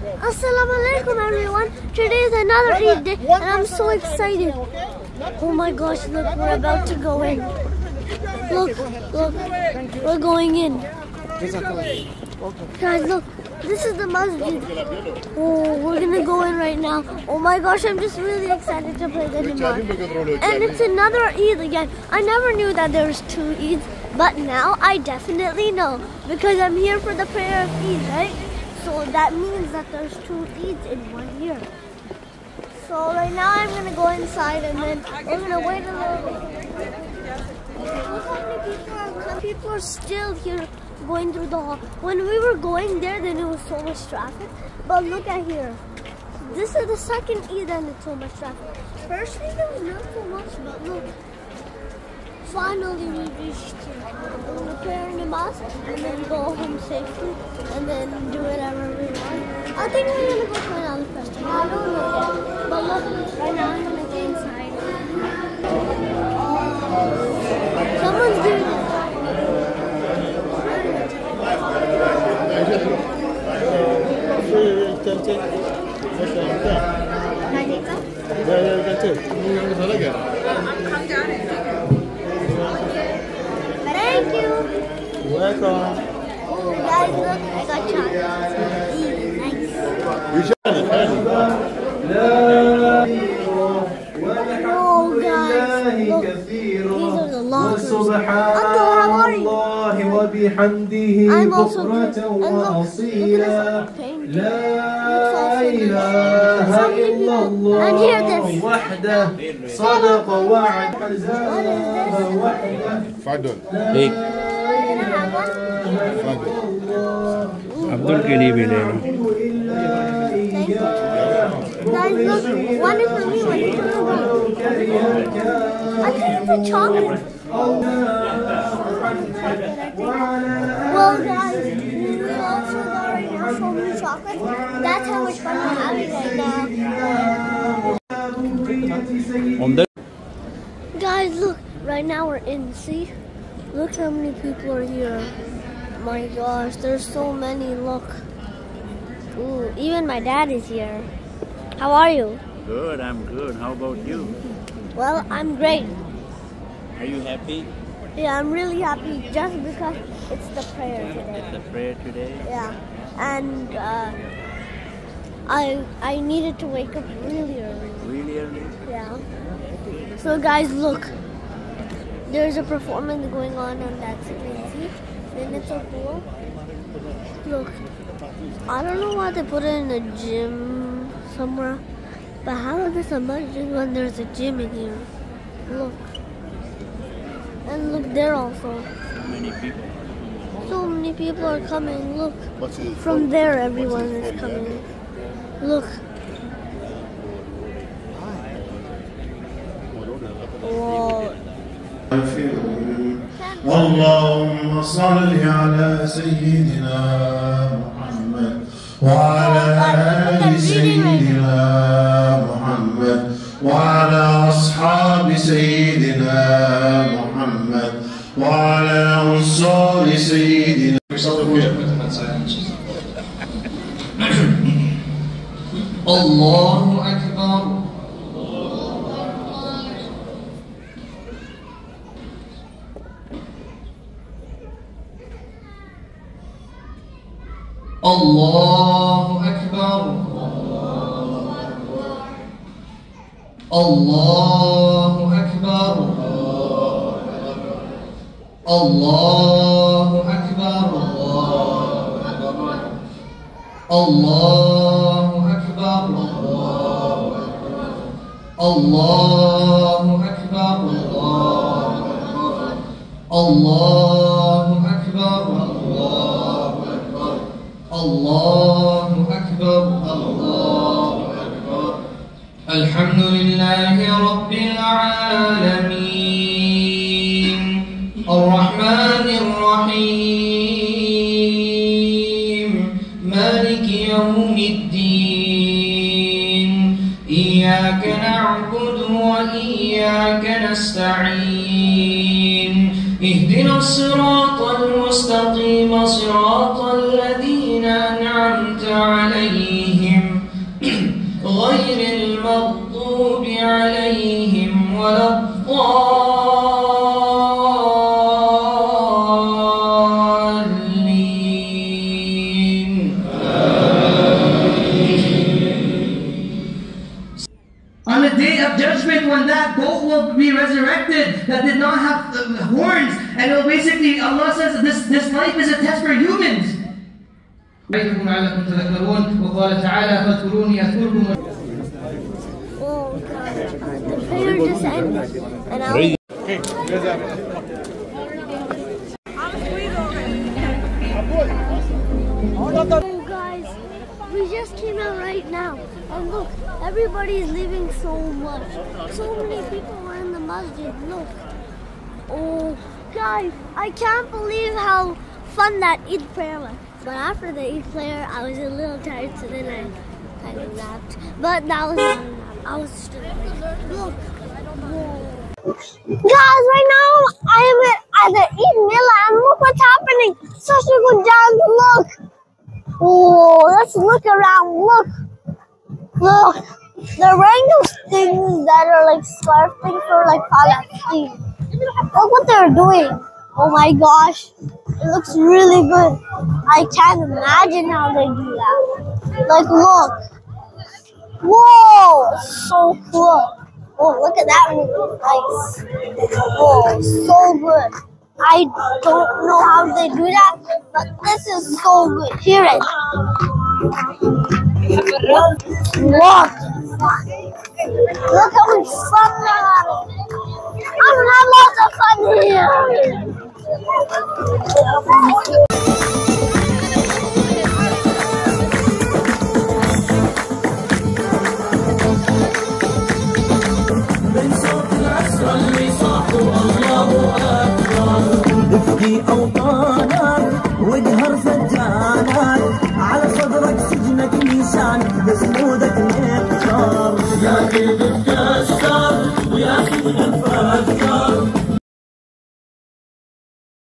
Assalamu alaikum everyone. Today is another Eid day and I'm so excited. Oh my gosh, look, we're about to go in. Look, we're going in. Guys, look, this is the masjid. Oh, we're gonna go in right now. Oh my gosh, I'm just really excited to play the Namaz. And it's another Eid again. I never knew that there was 2 Eids, but now I definitely know because I'm here for the prayer of Eid, right? So that means that there's 2 Eids in 1 year. So right now I'm gonna go inside and then we're gonna wait a little bit. Look how many people are coming. People are still here going through the hall. When we were going there, then it was so much traffic. But look at here. This is the second Eid and it's so much traffic. Firstly, there was not so much, but look. Finally, we reached here. We'll prayer namaz and then go home safely and then do whatever we want. I think we're gonna go to another festival. I don't know yet. But look, right now I'm gonna get inside. Someone's doing it. Thank you. Welcome. Oh, guys, look, I got chocolate. Nice. Oh, guys, look. These are the lockers. Uncle, how are you? I'm also good. And look at this painting. And hear this. Fadol. Hey. Abdul के लिए भी ले लो. Guys, look, one is for me, one is for you. I think it's a chocolate. Well, guys, we also got right now so many chocolates. That's how much fun we're having right now. Guys, look, right now we're in. See? Look how many people are here. My gosh, there's so many. Look. Ooh, even my dad is here. How are you? Good, I'm good. How about you? Well, I'm great. Are you happy? Yeah, I'm really happy just because it's the prayer today. It's the prayer today? Yeah, and I needed to wake up really early. Really early? Yeah. So guys, look. There's a performance going on that screen. See? Then it's so cool. Look. I don't know why they put it in a gym somewhere. But how is this a masjid when there's a gym in here? Look. And look there also. So many people. So many people are coming. Look. From there everyone is coming. Look. Whoa. اللهم صل على سيدنا محمد وعلى آل سيدنا محمد وعلى أصحاب سيدنا محمد وعلى أنصار سيدنا. الله أكبر. الله أكبر. الله أكبر. الله أكبر. الله أكبر. الله أكبر. الله أكبر. الله أكبر. الله أكبر. الحمد لله رب العالمين الرحمن الرحيم مالك يوم الدين إياك نعبد وإياك نستعين اهدنا الصراط المستقيم صراط الذين أنعمت عليهم will be resurrected that did not have horns. And it will basically, Allah says this life is a test for humans. Oh God, the prayer just ended. And I was... Oh guys, we just came out right now. And look, everybody's leaving so much. So many people were in the masjid, look. Oh guys, I can't believe how fun that Eid prayer was. But after the Eid prayer, I was a little tired, so then I kind of napped. But that was not a nap. I was still awake. Look. Whoa. Guys, right now I am at the Eid Mela, and look what's happening. Such a good dance, look. Oh, let's look around, look. Look. They're wearing those things that are like scarf things for like Palestine. Look what they're doing. Oh my gosh. It looks really good. I can't imagine how they do that. Like, look. Whoa, so cool. Oh, look at that movie. Nice. Whoa, so good. I don't know how they do that, but this is so good. Hear it. Look. Look how much fun they're having. I'm gonna have lots of fun here. Been so blessed.